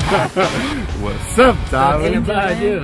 What's up, darling? Talking about you.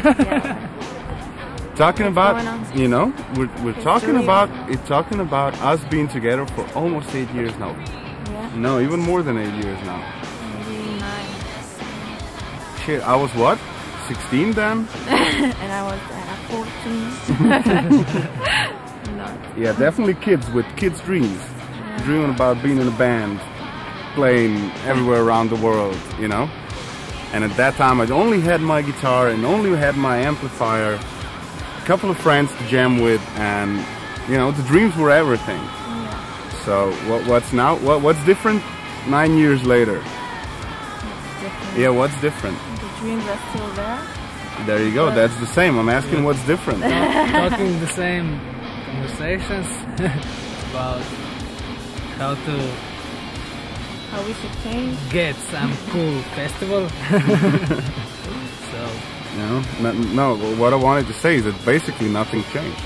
Talking about, you know, we're talking about us being together for almost 8 years now. Yeah. No, even more than 8 years now. Maybe 9. Shit, I was what? 16 then? And I was 14. No. Yeah, definitely kids with kids' dreams. Yeah. Dreaming about being in a band, playing everywhere around the world, you know? And at that time I only had my guitar and only had my amplifier, a couple of friends to jam with, and you know, the dreams were everything. Yeah. So what's now? What's different 9 years later? Different. Yeah, what's different? The dreams are still there. There you go, that's the same. I'm asking what's different. Talking the same conversations about how we should change. get some cool festival. So No, what I wanted to say is that basically nothing changed.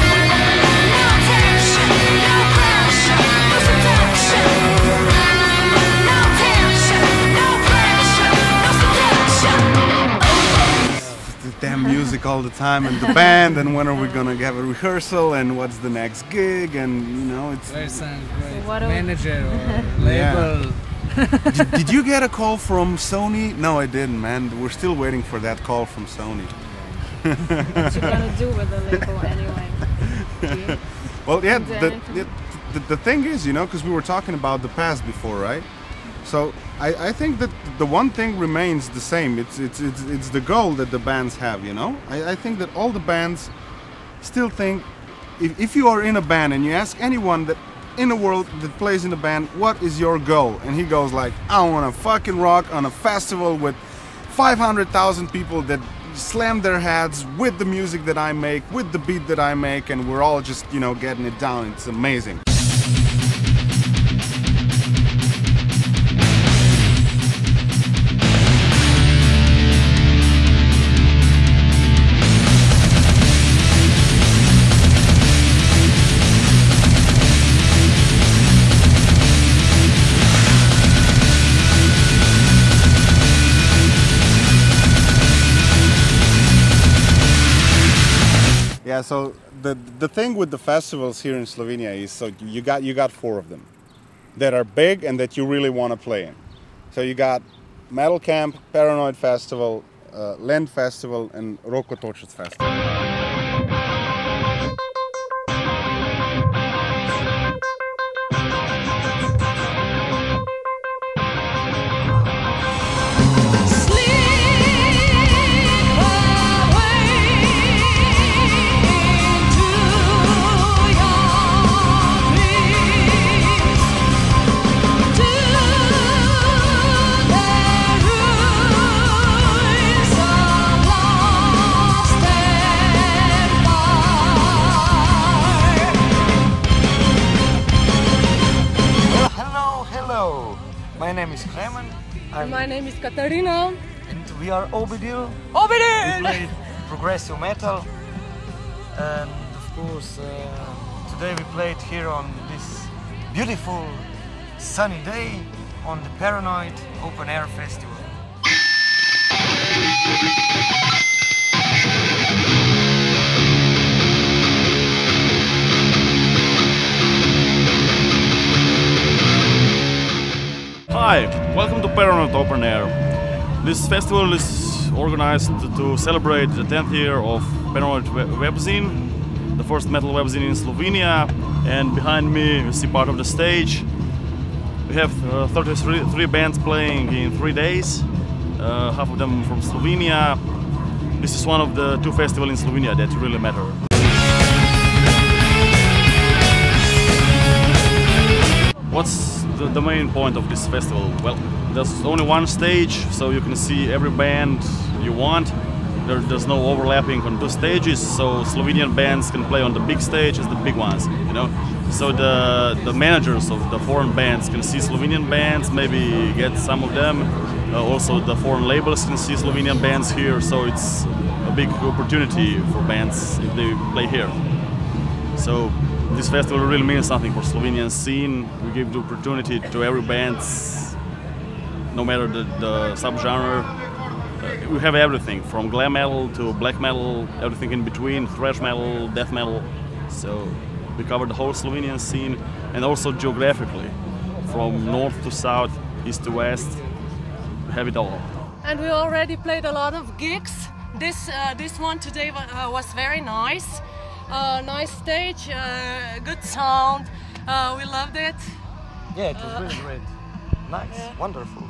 Damn music all the time, and the band, and when are we gonna have a rehearsal, and what's the next gig, and you know, it's... where's some great what manager or label? Did you get a call from Sony? No, I didn't, man. We're still waiting for that call from Sony. What you gonna do with the label anyway? Well, yeah, the thing is, you know, because we were talking about the past before, right? So I think that the one thing remains the same. It's the goal that the bands have, you know. I think that all the bands still think, if you are in a band and you ask anyone that in the world that plays in a band, what is your goal? And he goes like, I want to fucking rock on a festival with 500,000 people that slam their heads with the music that I make, with the beat that I make, and we're all just, you know, getting it down. It's amazing. Yeah, so the thing with the festivals here in Slovenia is, so you got 4 of them that are big and that you really want to play in. So you got Metal Camp, Paranoid Festival, Land Festival, and ROCKIN Festival. My name is Kremen. My name is Katarina. And we are Overdrive. Overdrive! We play progressive metal. And of course, today we played here on this beautiful sunny day on the Paranoid Open Air Festival. Hi, welcome to Paranoid Open Air. This festival is organized to celebrate the 10th year of Paranoid webzine, the first metal webzine in Slovenia. And behind me you see part of the stage. We have 33 bands playing in 3 days, half of them from Slovenia. This is one of the 2 festivals in Slovenia that really matter. What's the main point of this festival? Well, there's only one stage, so you can see every band you want. There's no overlapping on 2 stages, so Slovenian bands can play on the big stage as the big ones, you know. So the managers of the foreign bands can see Slovenian bands, maybe get some of them. Also the foreign labels can see Slovenian bands here, so it's a big opportunity for bands if they play here. So this festival really means something for Slovenian scene. We give the opportunity to every bands no matter the subgenre. We have everything from glam metal to black metal, everything in between, thrash metal, death metal. So we cover the whole Slovenian scene, and also geographically, from north to south, east to west, we have it all. And we already played a lot of gigs. This one today was very nice. Nice stage, good sound. We loved it. Yeah, it was really great. Nice, wonderful.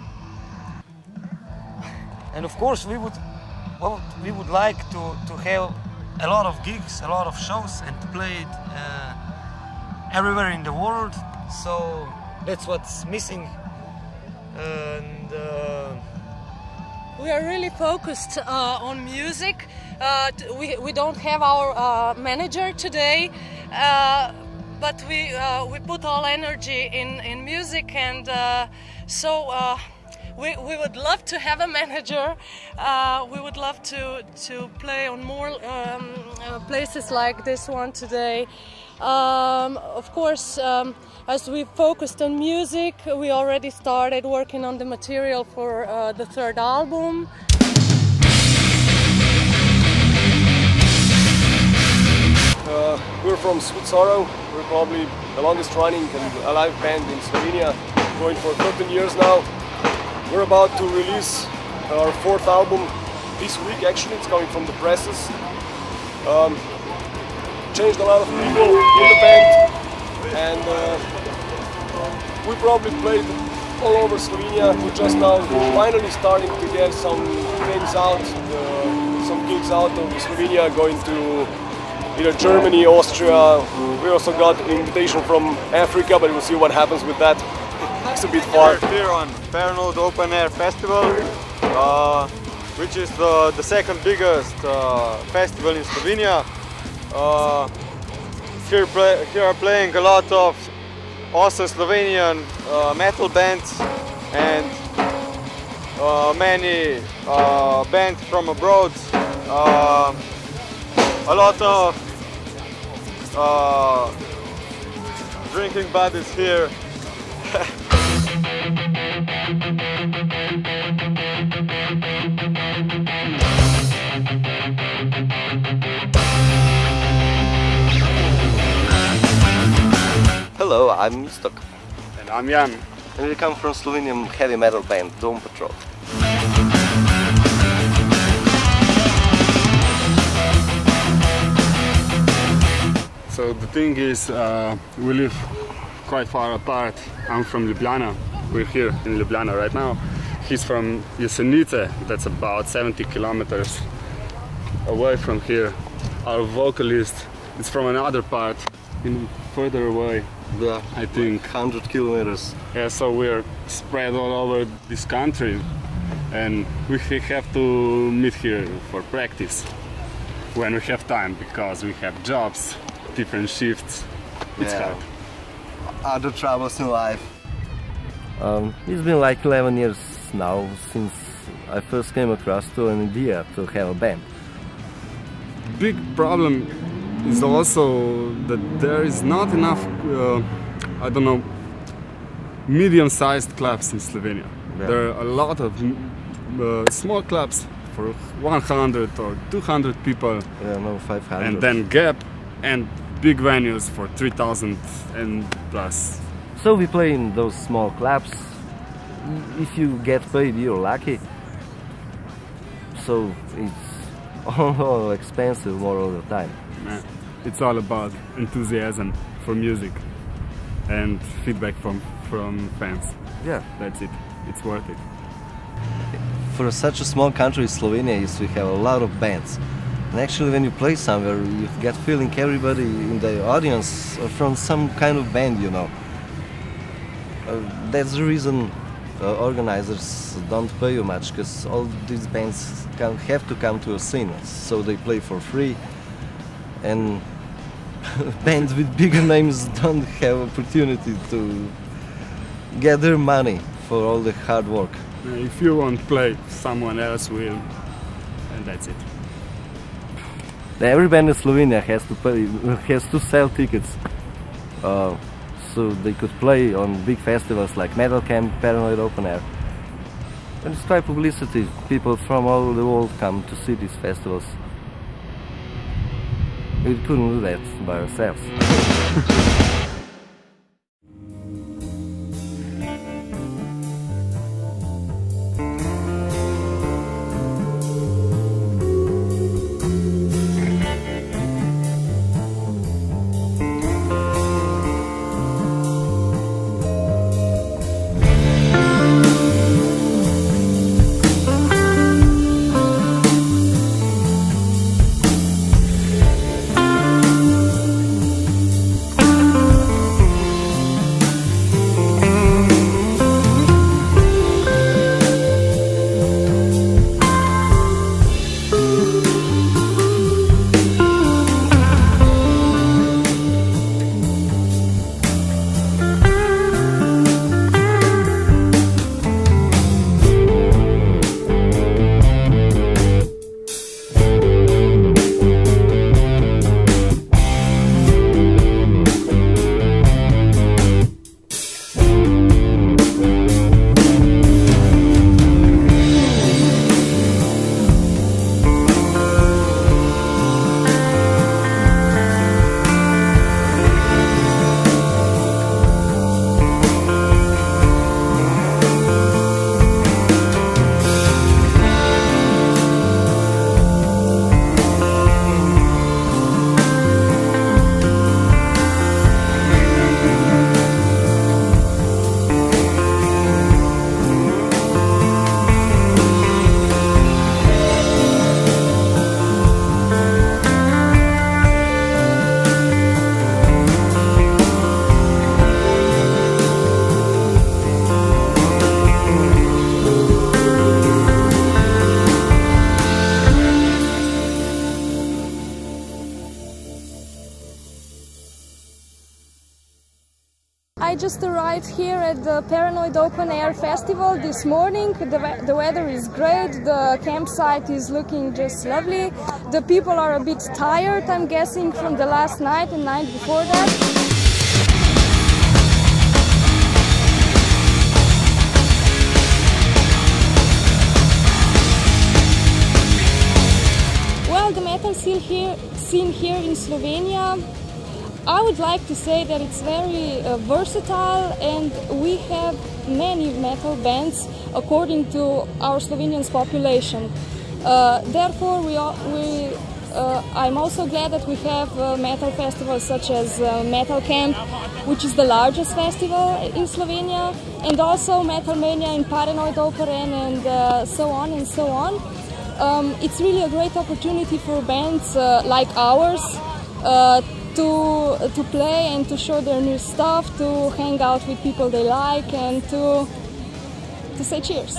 And of course, we would like to have a lot of gigs, a lot of shows, and to play it everywhere in the world. So that's what's missing. And we are really focused on music. We don't have our manager today, but we put all energy in music, and so we would love to have a manager. We would love to play on more places like this one today. Of course, as we focused on music, we already started working on the material for the third album. We're from Sweet Sorrow. We're probably the longest running and alive band in Slovenia, going for 13 years now. We're about to release our fourth album this week. Actually, it's coming from the presses. Changed a lot of people in the band, and we probably played all over Slovenia. We're just now finally starting to get some things out, some gigs out of Slovenia, going to either Germany, Austria. We also got an invitation from Africa, but we'll see what happens with that. It's a bit far. We're here on Paranoid Open Air Festival, which is the second biggest festival in Slovenia. Here are playing a lot of awesome Slovenian metal bands and many bands from abroad. A lot of drinking buddies here. Hello, I'm Mistok. And I'm Jan. And we come from Slovenian heavy metal band Dome Patrol. So the thing is, we live quite far apart. I'm from Ljubljana. We're here in Ljubljana right now. He's from Jesenice, that's about 70 kilometers away from here. Our vocalist is from another part, further away. Yeah, I think 100 kilometers. Yeah, so we're spread all over this country, and we have to meet here for practice when we have time, because we have jobs, different shifts. It's hard. Other troubles in life. It's been like 11 years now since I first came across to an idea to have a band. Big problem is also that there is not enough, I don't know, medium-sized clubs in Slovenia. Yeah. There are a lot of small clubs for 100 or 200 people. Yeah, no, 500. And then Gap and big venues for 3,000 and plus. So we play in those small clubs. If you get paid, you're lucky. So it's all expensive more all the time. Yeah. It's all about enthusiasm for music and feedback from fans. Yeah, that's it. It's worth it. For such a small country as Slovenia, we have a lot of bands. And actually, when you play somewhere, you get feeling everybody in the audience from some kind of band, you know. That's the reason organizers don't pay you much, because all these bands have to come to a scene, so they play for free. And bands with bigger names don't have opportunity to get their money for all the hard work. If you won't play, someone else will, and that's it. Every band in Slovenia has to sell tickets, so they could play on big festivals like Metal Camp, Paranoid Open Air. And it's try publicity. People from all over the world come to see these festivals. We couldn't do that by ourselves. I just arrived here at the Paranoid Open Air Festival this morning. The weather is great, the campsite is looking just lovely. The people are a bit tired, I'm guessing, from the last night and night before that. Well, the metal scene here in Slovenia, I would like to say that it's very versatile, and we have many metal bands according to our Slovenian population. Therefore, I'm also glad that we have metal festivals such as Metal Camp, which is the largest festival in Slovenia, and also Metal Mania in Paranoid Open, and so on and so on. It's really a great opportunity for bands like ours to play and to show their new stuff, to hang out with people they like, and to say cheers.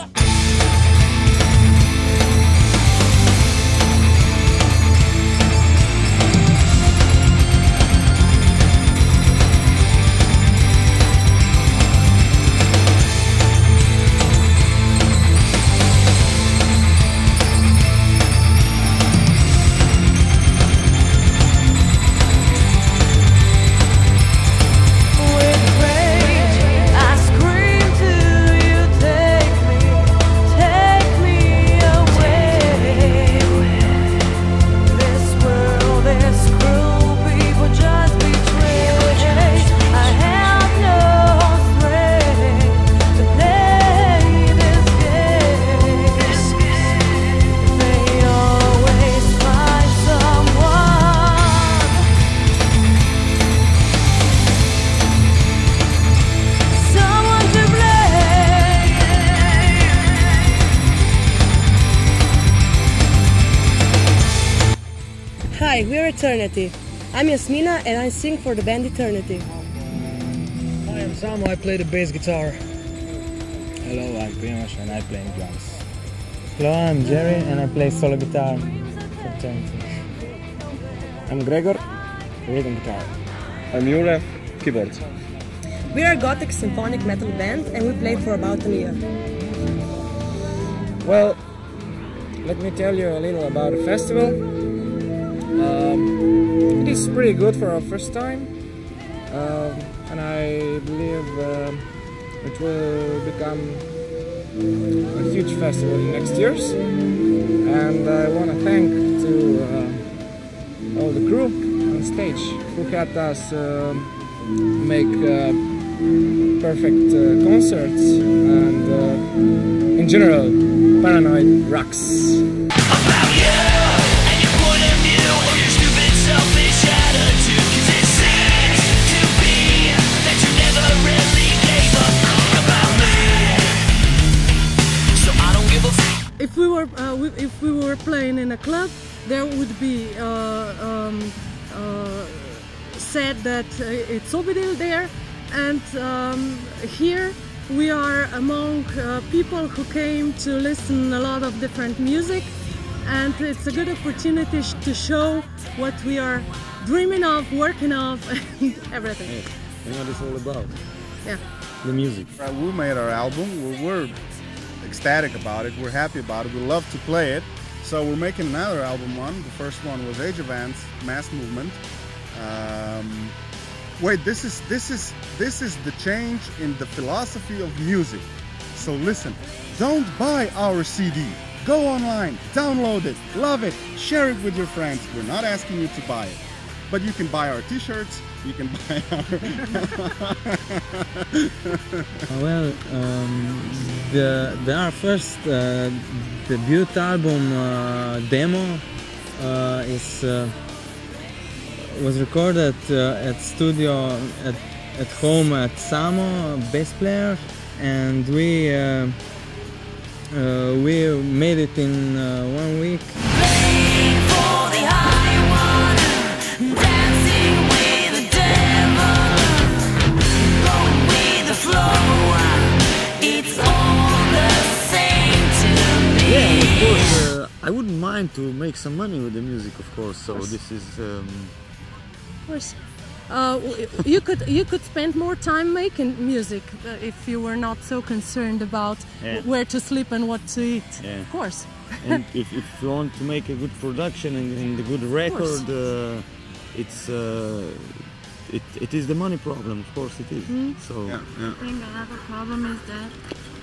Hi, we're Eternity. I'm Yasmina and I sing for the band Eternity. Hi, I'm Samo, I play the bass guitar. Hello, I'm Primoz and I play drums. Hello, I'm Jerry and I play solo guitar for Eternity. I'm Gregor, rhythm guitar. I'm Jure, keyboard. We are a gothic symphonic metal band and we play for about a year. Well, let me tell you a little about the festival. It is pretty good for our first time, and I believe it will become a huge festival in next years. And I want to thank to all the crew on stage who helped us make perfect concerts, and in general, Paranoid rocks. If we were playing in a club, there would be said that it's Overdrive there, and here we are among people who came to listen a lot of different music, and it's a good opportunity to show what we are dreaming of, working of, and everything. Hey, you know what it's all about? Yeah. The music. We made our album. We're ecstatic about it. We're happy about it. We love to play it. So we're making another album one. The first one was Age of Ants, Mass Movement. Wait, this is the change in the philosophy of music. So listen, don't buy our CD. Go online, download it, love it, share it with your friends. We're not asking you to buy it, but you can buy our t-shirts. You can buy our... Well, our first debut album demo was recorded at studio at home at Samo, bass player, and we made it in 1 week. I wouldn't mind to make some money with the music, of course. So this is. Of course, you could spend more time making music if you were not so concerned about where to sleep and what to eat. Yeah. Of course. And if you want to make a good production and a good record, it is the money problem. Of course, it is. Mm. So. I think another problem is that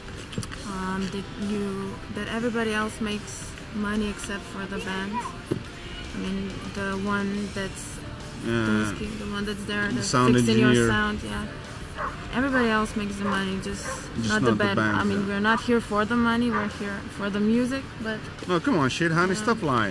that everybody else makes money except for the band. I mean, the one that's the one that's there, the fixing your sound. Yeah. Everybody else makes the money, just not the band. I mean, we're not here for the money. We're here for the music. But no, come on, shit, honey, stop lying.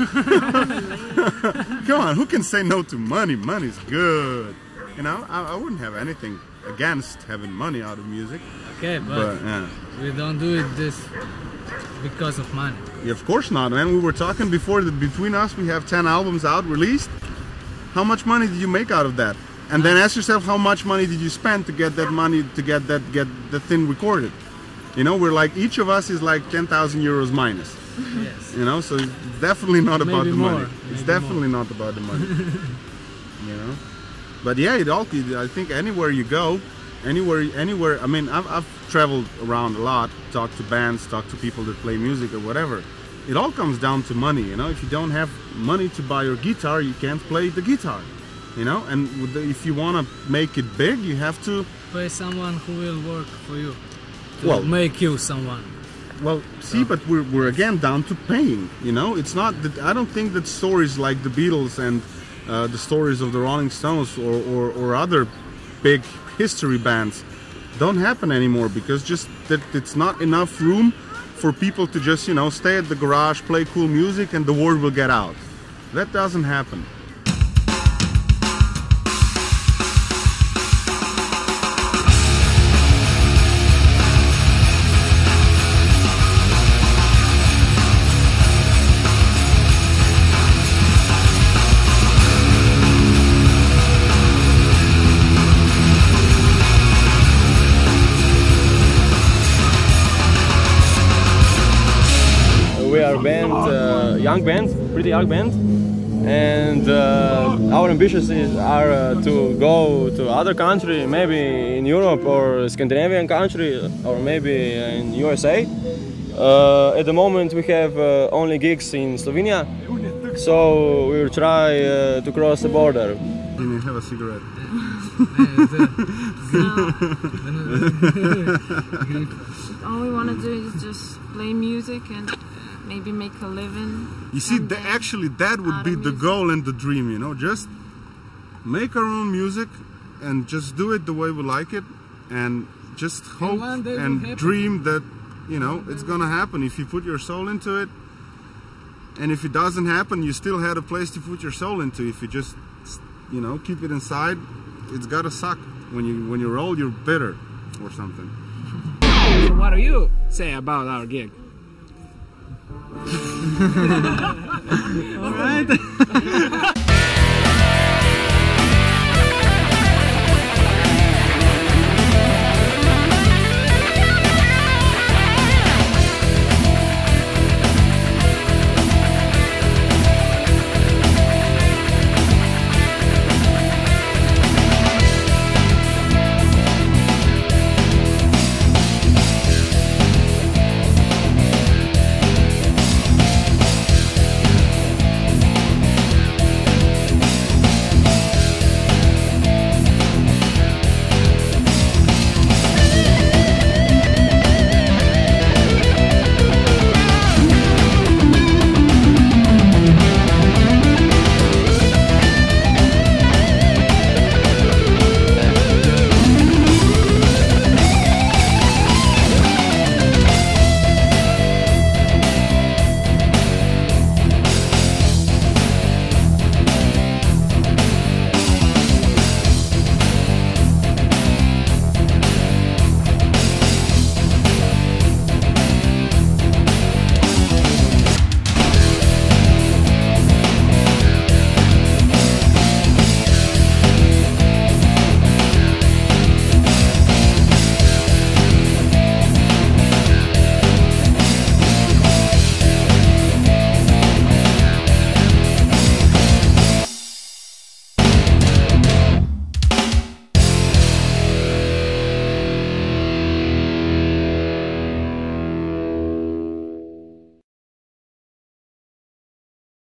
Come on, who can say no to money? Money's good. You know, I wouldn't have anything against having money out of music. Okay, but we don't do it just because of money. Yeah, of course not, man. We were talking before that between us we have 10 albums out, released. How much money did you make out of that? And then ask yourself, how much money did you spend to get that money, to get the thing recorded? You know, we're like, each of us is like 10,000 euros minus. Yes. You know, so it's definitely not about the money. It's Maybe definitely not about the money. You know? But yeah, I think anywhere you go, anywhere. I mean, I've traveled around a lot, talked to bands, talked to people that play music or whatever. It all comes down to money, you know. If you don't have money to buy your guitar, you can't play the guitar, you know. And if you want to make it big, you have to pay someone who will work for you, to make you someone. Well, see, but we're again down to paying, you know. It's not that I don't think that stories like the Beatles and the stories of the Rolling Stones or other big history bands don't happen anymore, because just that it's not enough room for people to just, you know, stay at the garage, play cool music, and the word will get out. That doesn't happen. We are a band, young band, pretty young band, and our ambitions are to go to other country, maybe in Europe or Scandinavian country, or maybe in USA. At the moment we have only gigs in Slovenia, so we will try to cross the border. Can you have a cigarette? All we want to do is just play music and maybe make a living. You see, actually that would be the goal and the dream, you know, just make our own music and just do it the way we like it, and just hope and dream that, you know, it's gonna happen if you put your soul into it. And if it doesn't happen, you still had a place to put your soul into. If you just, you know, keep it inside, it's gotta suck. When you're old, you're bitter or something. So what do you say about our gig? All right.